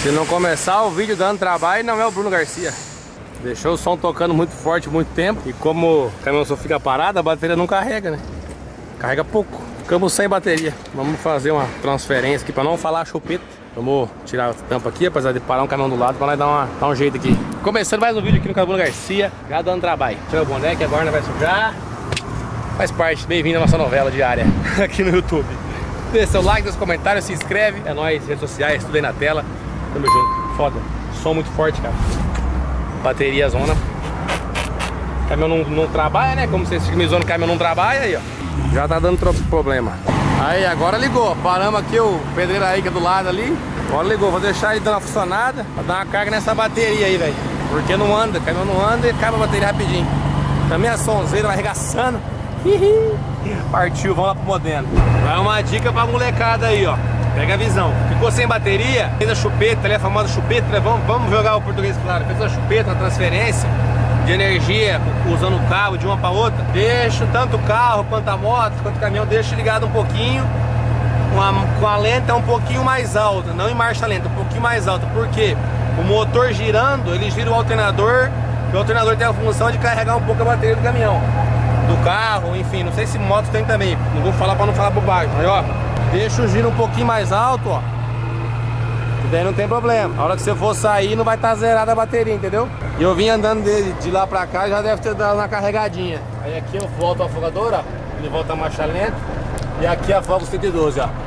Se não começar o vídeo dando trabalho, não é o Bruno Garcia. Deixou o som tocando muito forte muito tempo. E como o caminhão só fica parado, a bateria não carrega, né? Carrega pouco. Ficamos sem bateria. Vamos fazer uma transferência aqui pra não falar chupeta. Vamos tirar a tampa aqui, apesar de parar um caminhão do lado, pra nós dar um jeito aqui. Começando mais um vídeo aqui no canal Bruno Garcia. Já dando trabalho. Tira o boné que agora nós vai sujar. Faz parte. Bem-vindo à nossa novela diária aqui no YouTube. Deixa seu like, nos comentários, se inscreve. É nóis, redes sociais, tudo aí na tela. Tamo junto. Foda. Som muito forte, cara. Bateria zona. O caminhão não trabalha, né? Como vocês ficam me zoando, o caminhão não trabalha aí, ó. Já tá dando problema. Aí, agora ligou. Paramos aqui o pedreiro aí que é do lado ali. Agora ligou. Vou deixar ele dando uma funcionada pra dar uma carga nessa bateria aí, velho. Porque não anda. O caminhão não anda e acaba a bateria rapidinho. Também a sonzeira vai arregaçando. Partiu, vamos lá pro Modena. Vai uma dica pra molecada aí, ó. Pega a visão. Ficou sem bateria, fez a chupeta, a famosa chupeta, né? Vamos jogar o português claro. Fez a chupeta, a transferência de energia, usando o cabo de uma para outra. Deixa tanto o carro, quanto a moto, quanto o caminhão, deixa ligado um pouquinho, com a lenta um pouquinho mais alta, não em marcha lenta, um pouquinho mais alta. Por quê? O motor girando, ele gira o alternador, e o alternador tem a função de carregar um pouco a bateria do caminhão, do carro, enfim, não sei se moto tem também. Não vou falar para não falar bobagem. Aí, ó. Deixa o giro um pouquinho mais alto, ó. E daí não tem problema. A hora que você for sair, não vai estar zerada a bateria, entendeu? E eu vim andando de lá pra cá, já deve ter dado uma carregadinha. Aí aqui eu volto o afogador, ó. Ele volta a marcha lenta. E aqui afoga o 112, ó.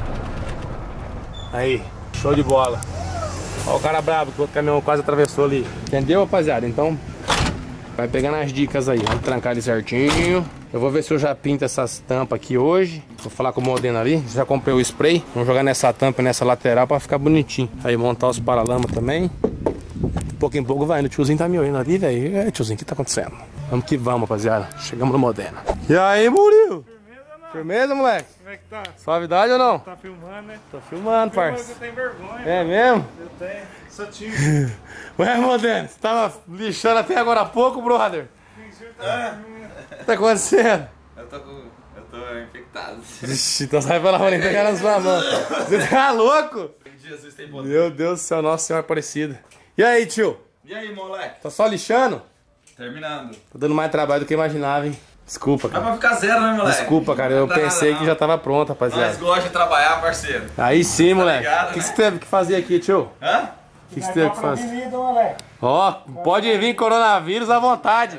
Aí, show de bola. Ó o cara brabo, que o outro caminhão quase atravessou ali. Entendeu, rapaziada? Então, vai pegando as dicas aí. Vamos trancar ele certinho. Eu vou ver se eu já pinto essas tampas aqui hoje. Vou falar com o Modena ali. Já comprei o spray. Vamos jogar nessa tampa e nessa lateral pra ficar bonitinho. Aí montar os paralamas também. De pouco em pouco vai indo. O tiozinho tá me olhando ali, velho. É, tiozinho, o que tá acontecendo? Vamos que vamos, rapaziada. Chegamos no Modena. E aí, Murilo? Firmeza, não? Firmeza, moleque? Como é que tá? Suavidade ou não? Tá filmando, né? Tô filmando, parça. Você tem vergonha. É mesmo? Eu tenho. Sou tímido. Ué, Modena, você tava lixando até agora há pouco, brother? O que tá acontecendo? Eu tô infectado. Ixi, então sai pela rua e pegar na sua mão. Você tá louco? Jesus tem poder. Meu Deus do céu, Nossa Senhora Aparecida. E aí, tio? E aí, moleque? Tá só lixando? Terminando. Tô dando mais trabalho do que eu imaginava, hein? Desculpa, Dá cara. pra ficar zero, né, moleque? Desculpa, cara. Eu Não dá pensei nada, que não. já tava pronto, Nós rapaziada. gostamos de trabalhar, parceiro. Aí sim, moleque. ligado, O que né? você teve que fazer aqui, tio? Hã? O que você teve que fazer? Ó, pode vir coronavírus à vontade.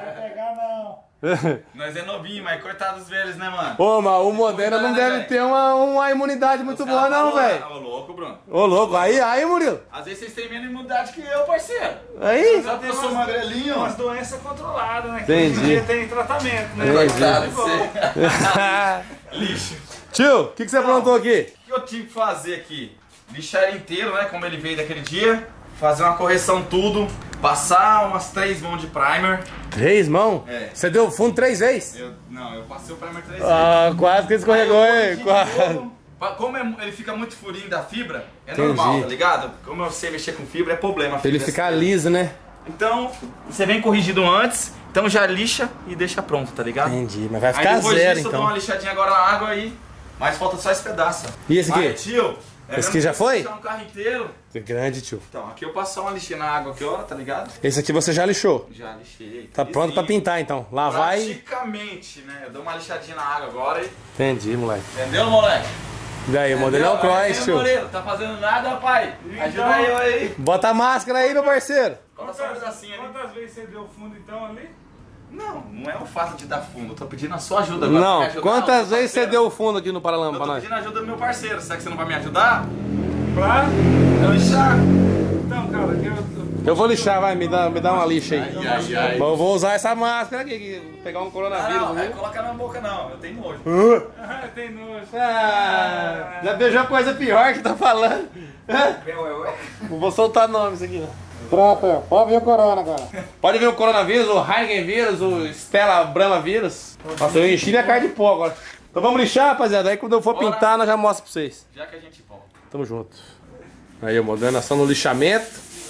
Nós é novinho, mas coitado dos velhos, né, mano? Ô, mas o Modena não deve ter uma imunidade muito boa, não, velho. Ô, louco, Bruno. Ô, louco. Aí, Murilo. Às vezes vocês têm menos imunidade que eu, parceiro. Aí. Só porque eu sou magrelinho. Umas doenças controladas, né? Que Entendi. hoje em dia tem tratamento, né? Coitado de Bom. você. Lixo. Tio, o que você aprontou aqui? O que eu tive que fazer aqui? Lixar ele inteiro, né? Como ele veio daquele dia. Fazer uma correção tudo. Passar umas 3 mãos de primer. 3 mãos? É. Você deu fundo 3 vezes? Eu passei o primer 3 vezes. Ah, quase que escorregou, Aí eu hein? corrigi de Quase. novo. Como ele fica muito furinho da fibra, é Entendi. normal, tá ligado? Como eu sei mexer com fibra, é problema. Pra ele ficar liso, né? Então, você vem corrigido antes, então já lixa e deixa pronto, tá ligado? Entendi, mas vai Aí ficar depois zero, disso eu então. dou uma lixadinha agora na água aí, mas falta só esse pedaço. Ó. E esse aqui? Aí, tio, Esse aqui já foi? Lixar um carro inteiro. Que grande, tio. Então, aqui eu passo só uma lixinha na água aqui, ó, tá ligado? Esse aqui você já lixou. Já lixei. Tá pronto pra pintar, então. Lá vai. Praticamente, né? Eu dou uma lixadinha na água agora e... Entendi, moleque. Entendeu, moleque? E daí, o modelo é o Cross, tio. Moreira, tá fazendo nada, pai? Ajuda eu aí. Bota a máscara aí, meu parceiro. Conta só um pedacinho ali. Quantas vezes você deu fundo então ali? Não é o fato de dar fundo, eu tô pedindo a sua ajuda agora. Vai me Não, ajudar, quantas meu vezes você parceiro? deu o fundo aqui no Paralama Eu pra tô nós? pedindo ajuda do meu parceiro, será que você não vai me ajudar? Pra? Eu lixar. Então, cara, Eu vou lixar, vai, me dá uma lixa aí. Ai. Mas eu vou usar essa máscara aqui, que vou pegar um coronavírus, Não, viu? coloca na boca não, eu tenho nojo. tem nojo. Ah, já beijou coisa pior que tá falando. Ué. Não vou soltar nomes aqui, não. Pronto, pode vir o corona agora. Pode vir o coronavírus, o Heineken vírus, o Stella Brahma vírus. Nossa, eu enchi minha cara de pó agora. Então vamos lixar, rapaziada. Aí quando eu for Bora. pintar, nós já mostro pra vocês. Já que a gente volta. Tamo junto. Aí, moderação no lixamento.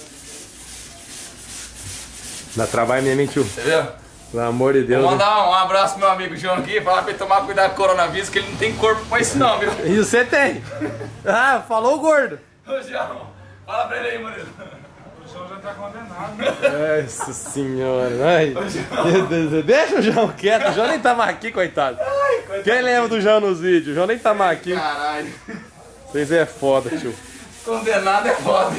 Dá trabalho mesmo, hein, tio? Entendeu? Pelo amor de Deus. Vou Hein? mandar um abraço pro meu amigo João aqui, falar pra ele tomar cuidado com o coronavírus, que ele não tem corpo pra isso não, viu? E você tem? Ah, falou o gordo. Ô, João, Fala pra ele aí, Murilo. O João já tá condenado. Nossa senhora. Ai, meu Deus, deixa o João quieto. O João nem tava aqui, coitado. Quem lembra do João nos vídeos? O João nem tava aqui. Caralho. Vocês é foda, tio. Condenado é foda.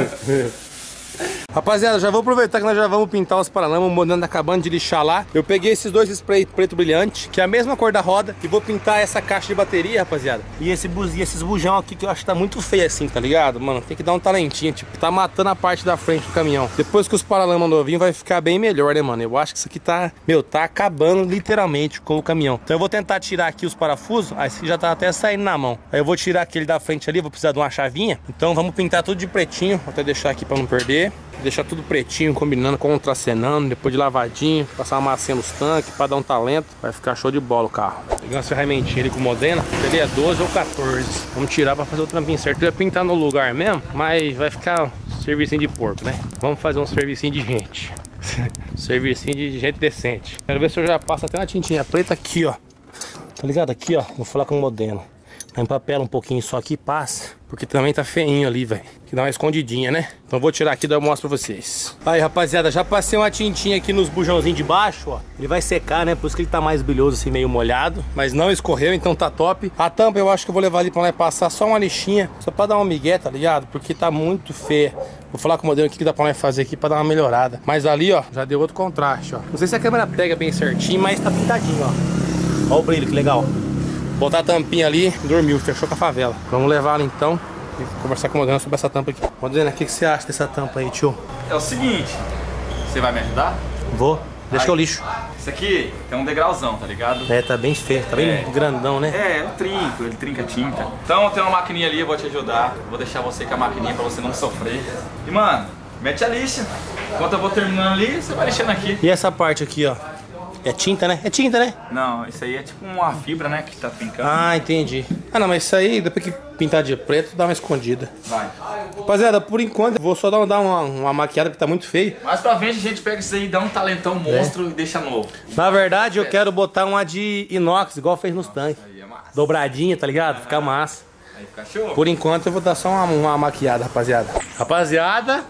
Rapaziada, já vou aproveitar que nós já vamos pintar os paralamas. O Modena tá acabando de lixar lá. Eu peguei esses dois spray preto brilhante, que é a mesma cor da roda, e vou pintar essa caixa de bateria, rapaziada. E esses bujão aqui que eu acho que tá muito feio assim, tá ligado? Mano, tem que dar um talentinho, tipo, tá matando a parte da frente do caminhão. Depois que os paralamas novinhos vai ficar bem melhor, né, mano? Eu acho que isso aqui tá, meu, tá acabando literalmente com o caminhão. Então eu vou tentar tirar aqui os parafusos. Aí esse já tá até saindo na mão. Aí eu vou tirar aquele da frente ali, vou precisar de uma chavinha. Então vamos pintar tudo de pretinho, vou até deixar aqui pra não perder. Deixar tudo pretinho, combinando, contracenando, depois de lavadinho, passar uma massinha nos tanques pra dar um talento. Vai ficar show de bola o carro. Peguei umas ferramentinhas ali com o Modena, ele é 12 ou 14. Vamos tirar pra fazer o trampinho certo. Eu ia pintar no lugar mesmo, mas vai ficar um servicinho de porco, né? Vamos fazer um servicinho de gente. Servicinho de gente decente. Quero ver se eu já passo até uma tintinha preta aqui, ó. Tá ligado? Aqui, ó. Vou falar com o Modena. Empapela um pouquinho só aqui e passa. Porque também tá feinho ali, velho. Que dá uma escondidinha, né? Então vou tirar aqui e eu mostro pra vocês. Aí, rapaziada, já passei uma tintinha aqui nos bujãozinhos de baixo, ó. Ele vai secar, né? Por isso que ele tá mais brilhoso, assim, meio molhado. Mas não escorreu, então tá top. A tampa eu acho que eu vou levar ali pra lá e passar só uma lixinha. Só pra dar uma migué, tá ligado? Porque tá muito feia. Vou falar com o modelo aqui que dá pra nós fazer aqui pra dar uma melhorada. Mas ali, ó, já deu outro contraste, ó. Não sei se a câmera pega bem certinho, mas tá pintadinho, ó. Ó o brilho, que legal. Botar a tampinha ali, dormiu, fechou com a favela. Vamos levar ela então e conversar com o Modena sobre essa tampa aqui. Modena, o que você acha dessa tampa aí, tio? É o seguinte, você vai me ajudar? Vou, deixa que eu lixo. Isso aqui tem um degrauzão, tá ligado? É, tá bem feio, tá bem grandão, né? É, eu trinco, ele trinca tinta. Então tem uma maquininha ali, eu vou te ajudar. Vou deixar você com a maquininha pra você não sofrer. E mano, mete a lixa. Enquanto eu vou terminando ali, você vai lixando aqui. E essa parte aqui, ó? É tinta, né? É tinta, né? Não, isso aí é tipo uma fibra, né, que tá trincando. Ah, entendi. Ah, não, mas isso aí, depois que pintar de preto, dá uma escondida. Vai. Rapaziada, por enquanto, eu vou só dar uma maquiada que tá muito feio. Mais pra frente a gente pega isso aí, dá um talentão monstro e deixa novo. Na verdade, eu quero botar uma de inox, igual fez nos tanques. Aí é massa. Dobradinha, tá ligado? Fica massa. Aí fica show. Por enquanto, eu vou dar só uma maquiada, rapaziada. Rapaziada,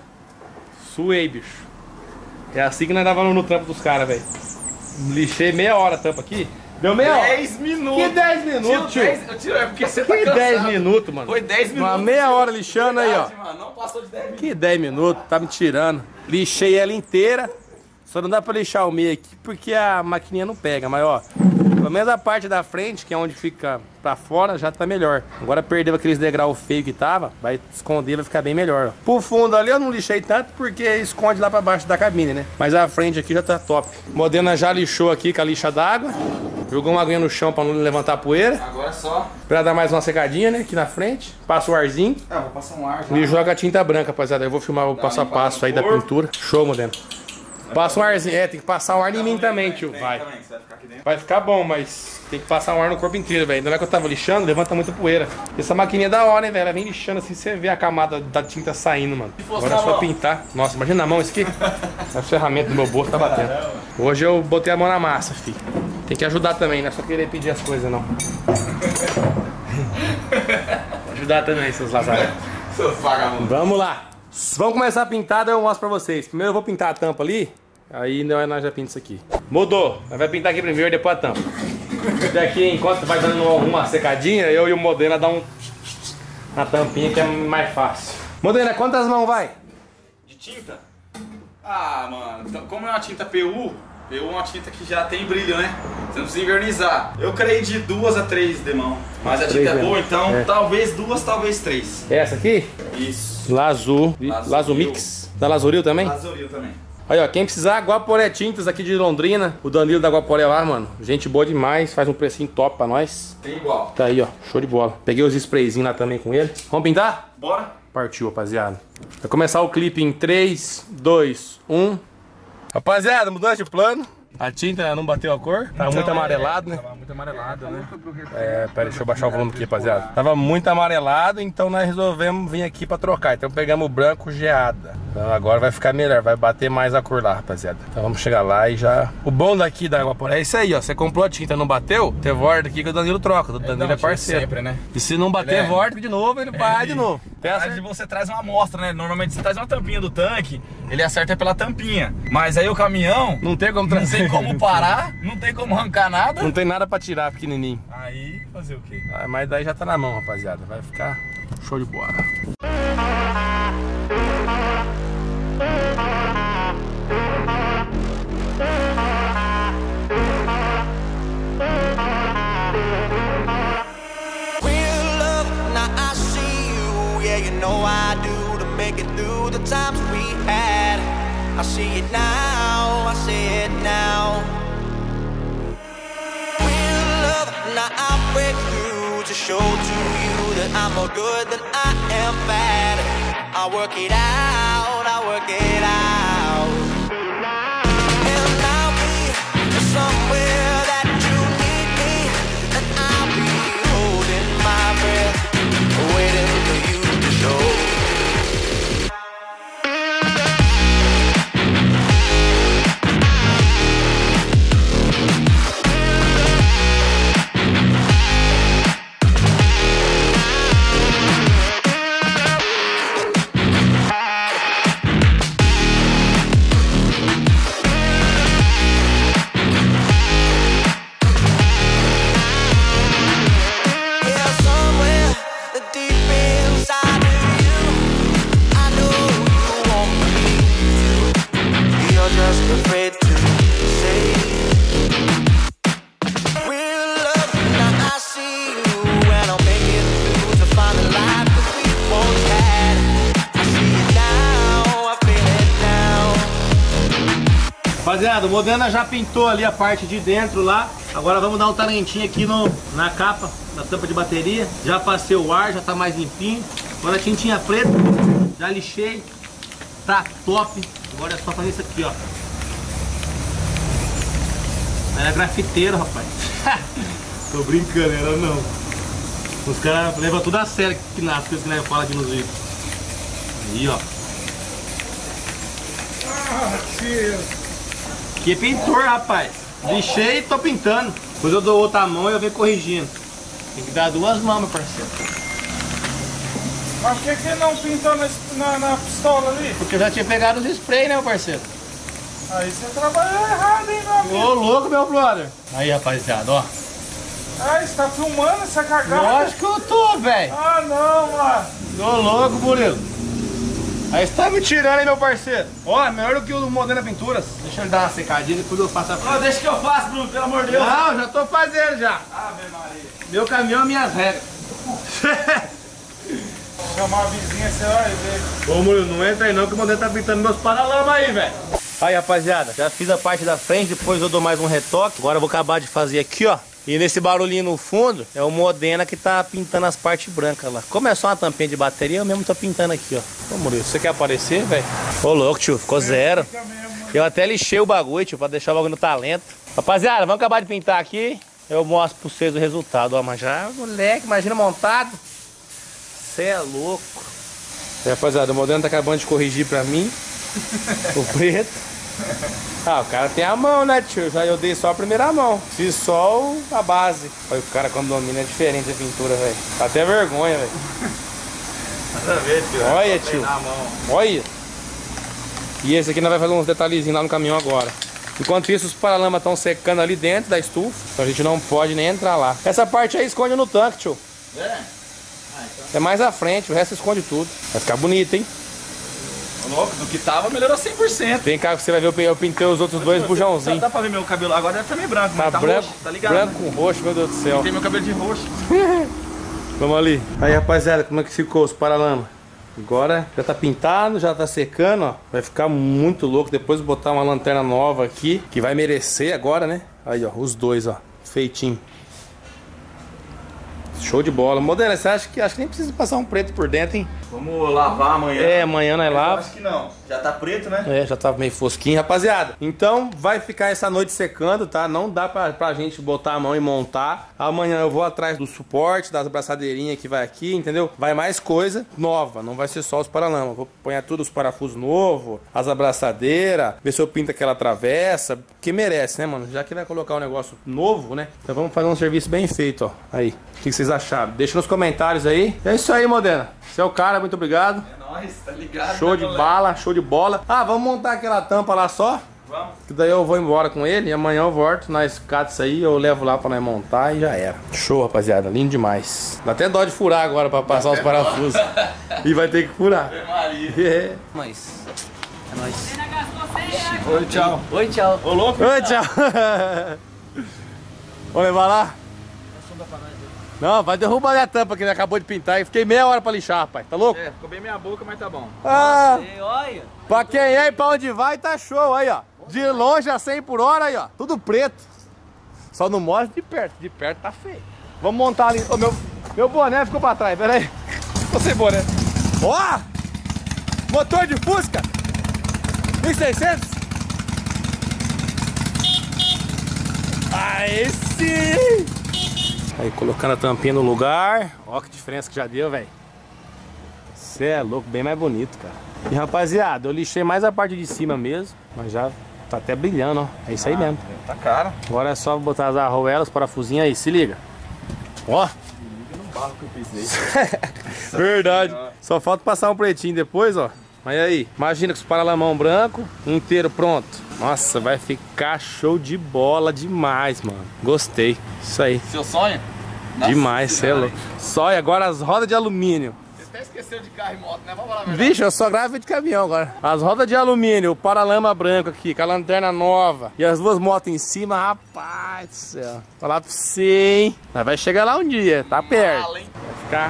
suei, bicho. É assim que nós dava no trampo dos caras, velho. Lixei meia hora a tampa aqui. Deu meia hora. 10 minutos. Que 10 minutos, tio? Eu tiro, é porque você tá Que cansado. 10 minutos, mano? Foi 10 minutos. Uma meia hora lixando aí, ó. Mano, não passou de 10 minutos. Que 10 minutos, tá me tirando. Lixei ela inteira. Só não dá pra lixar o meio aqui porque a maquininha não pega. Mas ó, pelo menos a parte da frente, que é onde fica pra fora, já tá melhor. Agora perdeu aqueles degrau feio que tava. Vai esconder, vai ficar bem melhor, ó. Pro fundo ali eu não lixei tanto porque esconde lá pra baixo da cabine, né? Mas a frente aqui já tá top. Modena já lixou aqui com a lixa d'água. Jogou uma aguinha no chão pra não levantar a poeira. Agora é só. Pra dar mais uma secadinha, né? Aqui na frente. Passa o arzinho. Ah, vou passar um ar já. E joga a tinta branca, rapaziada. Eu vou filmar o passo a passo aí da pintura. Show, Modena. Passa um arzinho. É, tem que passar um ar em mim também, tio. Vai. Também, você vai ficar aqui dentro. Vai ficar bom, mas tem que passar um ar no corpo inteiro, velho. Ainda mais que eu tava lixando, levanta muita poeira. Essa maquininha é da hora, hein, velho. Ela vem lixando assim, você vê a camada da tinta saindo, mano. Agora é só pintar. Nossa, imagina na mão isso aqui. A ferramenta do meu bolso tá batendo. Hoje eu botei a mão na massa, filho. Tem que ajudar também, não é só querer pedir as coisas, não. Ajudar também, seus lazaretos. Seus vagabundos. Vamos lá. Vamos começar a pintar, daí eu mostro pra vocês. Primeiro eu vou pintar a tampa ali. Aí nós já pinta isso aqui. Mudou. Nós vai pintar aqui primeiro e depois a tampa. Daqui, enquanto vai dando uma secadinha, eu e o Modena dá na tampinha que é mais fácil. Modena, quantas mãos vai? De tinta? Ah, mano, então, como é uma tinta PU é uma tinta que já tem brilho, né? Você não precisa invernizar. Eu creio de 2 a 3 demão. Mas a tinta é boa, então talvez 2, talvez 3. Essa aqui? Isso. Lazul. Lazul Mix. Da Lazuril também? Lazuril também. Aí, ó, quem precisar, Guaporé Tintas aqui de Londrina. O Danilo da Guaporé lá, mano. Gente boa demais, faz um precinho top pra nós. Tem igual. Tá aí, ó, show de bola. Peguei os sprayzinhos lá também com ele. Vamos pintar? Bora. Partiu, rapaziada. Vai começar o clipe em 3, 2, 1. Rapaziada, mudança de plano. A tinta não bateu a cor. Tava muito amarelado, né? Tava muito amarelado, né? É, pera, deixa eu baixar o volume aqui, rapaziada. Tava muito amarelado, então nós resolvemos vir aqui pra trocar. Então pegamos o branco geada. Então agora vai ficar melhor, vai bater mais a cor lá, rapaziada. Então vamos chegar lá e já... O bom daqui da Água-Poré é isso aí, ó. Você comprou a tinta, não bateu, você volta aqui que o Danilo troca. O Danilo é parceiro. Sempre, né? E se não bater, volta de novo, ele vai de novo. Aí você traz uma amostra, né? Normalmente você traz uma tampinha do tanque, ele acerta pela tampinha. Mas aí o caminhão... Não tem como Não trazer. tem como parar, não tem como arrancar nada. Não tem nada pra tirar pequenininho. Aí, fazer o quê? Ah, mas daí já tá na mão, rapaziada. Vai ficar show de bola. I do to make it through the times we had. I see it now, I see it now. Real love, now I break through to show to you that I'm more good than I am bad. I work it out, I work it out. And I'll be somewhere that you need me, and I'll be holding my breath, waiting for you to show. Rapaziada, o Modena já pintou ali a parte de dentro lá. Agora vamos dar um talentinho aqui na capa, na tampa de bateria. Já passei o ar, já tá mais limpinho. Agora a tintinha preta, já lixei. Tá top. Agora é só fazer isso aqui, ó. Era grafiteiro, rapaz. Tô brincando, era não. Os caras levam tudo a sério que nasce, coisas que fala aqui nos vídeos. Aí, ó. Ah, tio. Que pintor, rapaz. Lixei e tô pintando. Depois eu dou outra mão e eu venho corrigindo. Tem que dar duas mãos, meu parceiro. Mas por que não pintou na pistola ali? Porque eu já tinha pegado os spray, né, meu parceiro? Aí você trabalhou errado, hein, meu amigo? Ô, louco, meu brother. Aí, rapaziada, ó. Ai, você tá filmando essa cagada? Lógico que eu tô, velho. Ah, não, mano. Ô, louco, Murilo. Aí você tá me tirando, hein, meu parceiro. Ó, melhor do que o do Modena Pinturas. Deixa ele dar uma secadinha, depois eu faço a frente. Deixa que eu faço, Bruno, pelo amor de Deus. Não, já tô fazendo já. Ave Maria. Meu caminhão, minhas regras. Chamar a vizinha, você vai ver. Ô, Murilo, não entra aí não que o Modena tá pintando meus paralamas aí, velho. Aí, rapaziada, já fiz a parte da frente, depois eu dou mais um retoque. Agora eu vou acabar de fazer aqui, ó. E nesse barulhinho no fundo, é o Modena que tá pintando as partes brancas lá. Como é só uma tampinha de bateria, eu mesmo tô pintando aqui, ó. Ô, Murilo, você quer aparecer, velho? Ô, louco, tio, ficou zero. Eu até lixei o bagulho, tio, pra deixar o bagulho no talento. Rapaziada, vamos acabar de pintar aqui. Eu mostro pra vocês o resultado, ó. Mas já, moleque, imagina montado. Você é louco. Rapaziada, o Modena tá acabando de corrigir pra mim. O preto. Ah, o cara tem a mão, né, tio? Já eu dei só a primeira mão. Fiz só a base. Olha, o cara quando domina é diferente a pintura, velho. Dá até vergonha, velho. Nada a ver, tio. Olha, tio. Olha. E esse aqui nós vamos fazer uns detalhezinhos lá no caminhão agora. Enquanto isso, os paralamas estão secando ali dentro da estufa. Então a gente não pode nem entrar lá. Essa parte aí esconde no tanque, tio. É? É mais à frente, o resto esconde tudo. Vai ficar bonito, hein? Louco, do que tava, melhorou 100%. Vem cá que você vai ver, eu pintei os outros dois bujãozinhos. Dá pra ver meu cabelo agora, deve estar meio branco, Tá mas tá branco, roxo, tá ligado? branco Né? com roxo, meu Deus do céu. Tem meu cabelo de roxo. Vamos ali. Aí, rapaziada, como é que ficou os paralamas? Agora já tá pintado, já tá secando, ó. Vai ficar muito louco. Depois vou botar uma lanterna nova aqui, que vai merecer agora, né? Aí, ó, os dois, ó, feitinho. Show de bola. Modena, você acha que nem precisa passar um preto por dentro, hein? Vamos lavar amanhã. É, amanhã nós lavamos. Acho que não. Já tá preto, né? É, já tá meio fosquinho, rapaziada. Então vai ficar essa noite secando, tá? Não dá pra gente botar a mão e montar. Amanhã eu vou atrás do suporte, das abraçadeirinhas que vai aqui, entendeu? Vai mais coisa nova, não vai ser só os paralamas. Vou pôr tudo os parafusos novos, as abraçadeiras, ver se eu pinto aquela travessa, que merece, né, mano? Já que vai colocar um negócio novo, né? Então vamos fazer um serviço bem feito, ó. Aí, o que vocês acharam? Deixa nos comentários aí. É isso aí, Modena. Você é o cara, muito obrigado. É nóis, tá ligado? Show de bala, show de bola. Ah, vamos montar aquela tampa lá só? Vamos. Que daí eu vou embora com ele e amanhã eu volto, nós cata isso aí, eu levo lá pra nós montar e já era. Show, rapaziada, lindo demais. Dá até dó de furar agora pra passar os parafusos. E vai ter que furar. É. Mas é nóis. Oi, tchau. Oi, tchau. Ô, louco. Oi, tchau. Vamos levar lá? Não, vai derrubar a tampa que ele acabou de pintar e fiquei meia hora pra lixar, rapaz. Tá louco? É, ficou bem minha boca, mas tá bom. Ah, Olha. pra quem é e pra onde vai, tá show aí, ó. De longe a 100 por hora aí, ó. Tudo preto. Só não mostra de perto. De perto tá feio. Vamos montar ali. Ô, meu boné ficou pra trás, pera aí. Você boné. Ó! Motor de Fusca 1600. Aí sim! Aí colocando a tampinha no lugar. Ó que diferença que já deu, velho. Você é louco, bem mais bonito, cara. E rapaziada, eu lixei mais a parte de cima mesmo. Mas já tá até brilhando, ó. É isso aí mesmo. Tá caro. Agora é só botar as arruelas, parafusinhos aí, se liga. Ó. Barro que eu pisei. Verdade. Só falta passar um pretinho depois, ó. Mas aí, imagina com os paralamão branco inteiro pronto. Nossa, vai ficar show de bola demais, mano. Gostei. Isso aí. Seu sonho? Demais, cê é louco. Só e agora as rodas de alumínio. Você até esqueceu de carro e moto, né? Vamos falar a verdade. Vixe, eu só gravo de caminhão agora. As rodas de alumínio, o paralama branco aqui, com a lanterna nova. E as duas motos em cima, rapaz do céu. Falar pra você, hein? Mas vai chegar lá um dia, tá perto. Vai ficar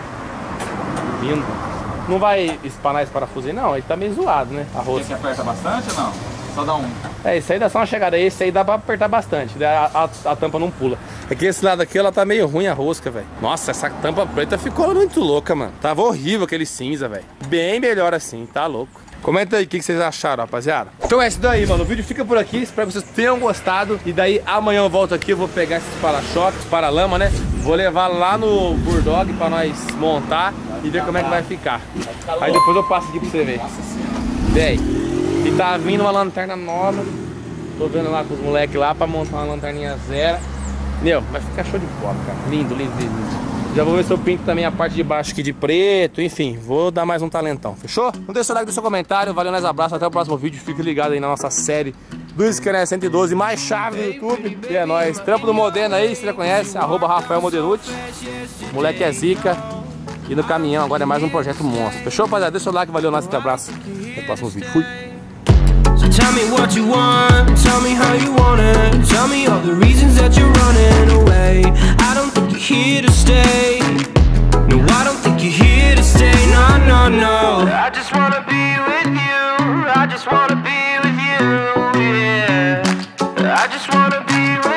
lindo. Não vai espanar esse parafuso aí, não. Ele tá meio zoado, né? A Você roça. aperta bastante ou não? Só dá um. É, isso aí dá só uma chegada. Esse aí dá pra apertar bastante. Daí a tampa não pula. É que esse lado aqui, ela tá meio ruim a rosca, velho. Nossa, essa tampa preta ficou muito louca, mano. Tava horrível aquele cinza, velho. Bem melhor assim, tá louco. Comenta aí o que vocês acharam, rapaziada. Então é isso daí, mano. O vídeo fica por aqui. Espero que vocês tenham gostado. E daí amanhã eu volto aqui. Eu vou pegar esses para-choques, paralama, né? Vou levar lá no Bulldog pra nós montar e ver como é que vai ficar. Aí depois eu passo aqui pra você ver. Véi. E tá vindo uma lanterna nova. Tô vendo lá com os moleques lá pra montar uma lanterninha zero. Meu, vai ficar show de bola, cara. Lindo, lindo, lindo, lindo. Já vou ver se eu pinto também a parte de baixo aqui de preto. Enfim, vou dar mais um talentão. Fechou? Não deixa o like, deixa o comentário. Valeu, nós abraços. Até o próximo vídeo. Fique ligado aí na nossa série do Scanner 112. Mais chave no YouTube. E é nóis. Trampo do Modena aí, você já conhece. @Rafael Moderucci. Moleque é zica. E no caminhão agora é mais um projeto monstro. Fechou, rapaziada? Deixa o like. Valeu, nós. Até o abraço. Até o próximo vídeo. Fui. So tell me what you want, tell me how you want it. Tell me all the reasons that you're running away. I don't think you're here to stay. No, I don't think you're here to stay. No, no, no. I just wanna be with you. I just wanna be with you. Yeah. I just wanna be with you.